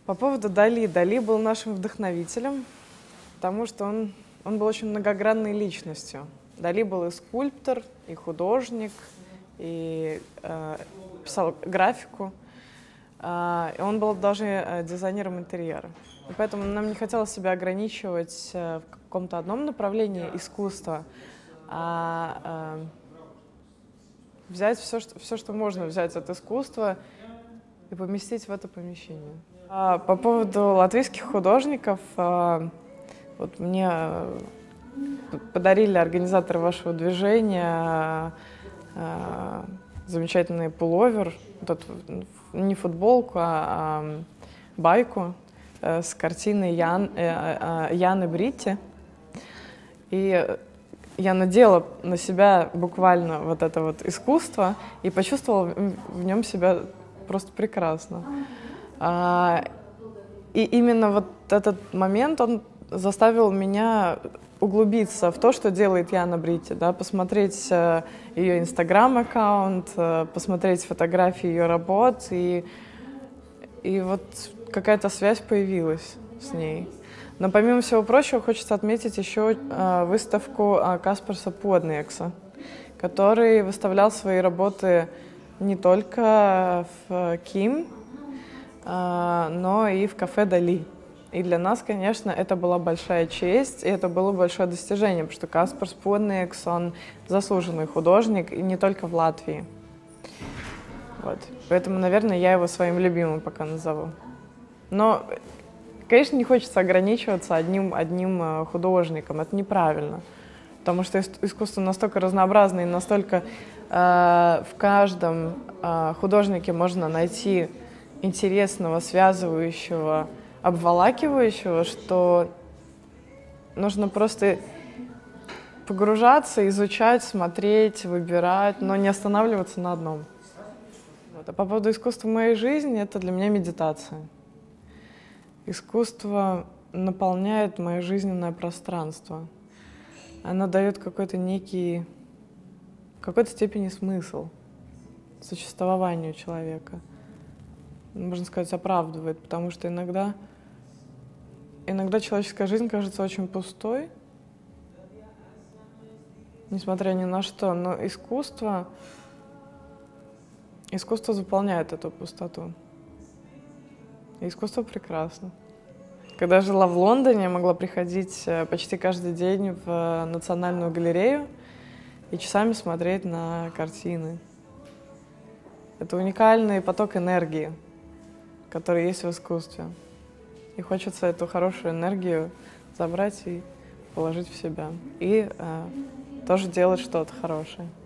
По поводу Дали. Дали был нашим вдохновителем, потому что он был очень многогранной личностью. Дали был и скульптор, и художник, и писал графику. И он был даже дизайнером интерьера. И поэтому нам не хотелось себя ограничивать в каком-то одном направлении искусства, а взять все, что можно взять от искусства и поместить в это помещение. По поводу латвийских художников, вот мне подарили организаторы вашего движения замечательный пуловер, не футболку, а байку с картиной Яны Бритти. И я надела на себя буквально вот это вот искусство и почувствовала в нем себя просто прекрасно. И именно вот этот момент, он заставил меня углубиться в то, что делает Яна Бритти, да, посмотреть ее инстаграм-аккаунт, посмотреть фотографии ее работ, и вот какая-то связь появилась с ней. Но помимо всего прочего, хочется отметить еще выставку Каспарса Подниекса, который выставлял свои работы не только в КИМ, но и в кафе Дали. И для нас, конечно, это была большая честь, и это было большое достижение, потому что Каспарс Подниекс, он заслуженный художник, и не только в Латвии. Вот. Поэтому, наверное, я его своим любимым пока назову. Но, конечно, не хочется ограничиваться одним художником, это неправильно. Потому что искусство настолько разнообразно, и настолько в каждом художнике можно найти интересного, связывающего, обволакивающего, что нужно просто погружаться, изучать, смотреть, выбирать, но не останавливаться на одном. Вот. А по поводу искусства в моей жизни, это для меня медитация. Искусство наполняет мое жизненное пространство. Оно дает какой-то некий, в какой-то степени смысл существованию человека. Можно сказать, оправдывает, потому что иногда человеческая жизнь кажется очень пустой, несмотря ни на что, но искусство заполняет эту пустоту. И искусство прекрасно. Когда я жила в Лондоне, я могла приходить почти каждый день в Национальную галерею и часами смотреть на картины. Это уникальный поток энергии, который есть в искусстве. И хочется эту хорошую энергию забрать и положить в себя. И тоже делать что-то хорошее.